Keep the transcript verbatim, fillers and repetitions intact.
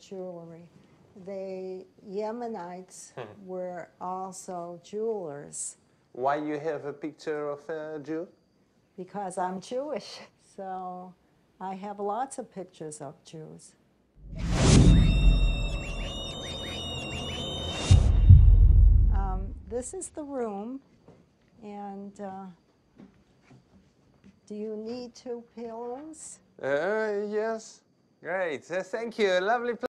jewelry. The Yemenites were also jewelers. Why you have a picture of a Jew? Because I'm Jewish, so I have lots of pictures of Jews. Um, this is the room, and uh, do you need two pillows? Uh, yes. Great. Uh, thank you. Lovely place.